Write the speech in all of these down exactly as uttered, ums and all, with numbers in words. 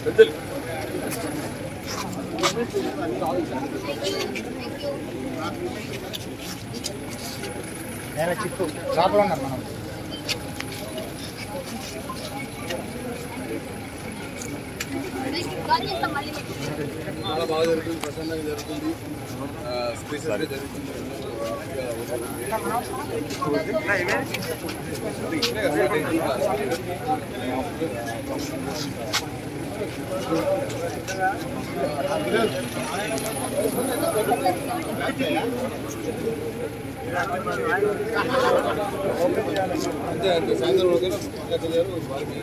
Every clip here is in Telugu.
నేను చిప్పు లోపల ఉన్నాం మనం. చాలా బాగా జరుగుతుంది, ప్రశాంతంగా జరుగుతుంది, స్పేసెస్గా జరుగుతుంది. అంతే అంతే సాయంత్రం ఒకరు వారికి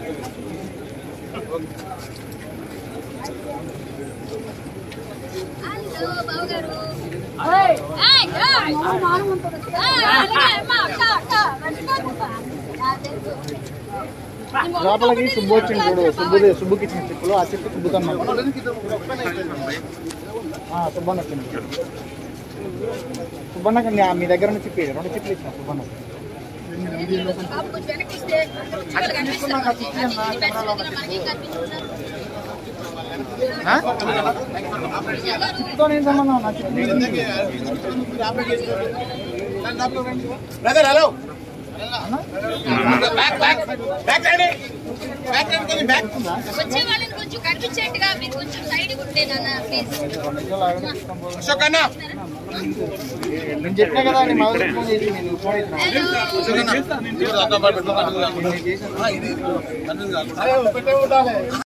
లోపలికి సుబ్బు వచ్చింది చూడు, సుబ్బుది సుబ్బుకి ఇచ్చిన చిప్పులు ఆ చిప్పు సుబ్బుతాను సుబ్బన్న వచ్చింది. సుబ్బన్నకి మీ దగ్గర నుంచి చిప్పి రెండు చిప్పులు ఇచ్చిన సుబ్బన్న. చిప్పుతో నేను సంబంధం నా చిప్పు. హలో కొంచెం కనిపించేట్టుగా మీరు కొంచెం సైడ్ ఉంటే నాన్న ప్లీజ్. నేను చెప్పినా కదా అని మొదలు ఫోన్ చేసి నేను ఫోన్ ఇచ్చిన.